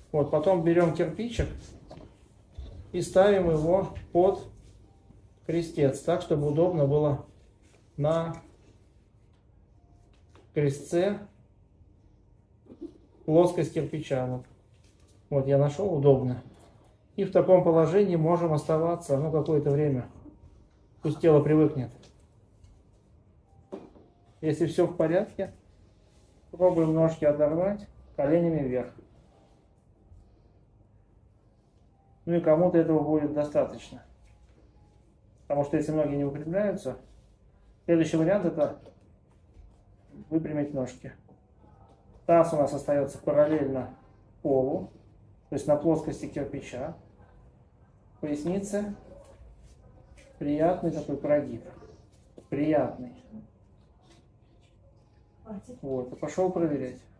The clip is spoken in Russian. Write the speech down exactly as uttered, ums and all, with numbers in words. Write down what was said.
Вот, потом берем кирпичик и ставим его под крестец, так, чтобы удобно было на крестце плоскость кирпича. Вот, вот я нашел удобно. И в таком положении можем оставаться, ну, какое-то время. Пусть тело привыкнет. Если все в порядке, пробуем ножки оторвать коленями вверх. Ну и кому-то этого будет достаточно. Потому что если ноги не выпрямляются, следующий вариант — это выпрямить ножки. Таз у нас остается параллельно полу, то есть на плоскости кирпича. Поясница приятный такой прогиб. Приятный. Вот, и пошел проверять.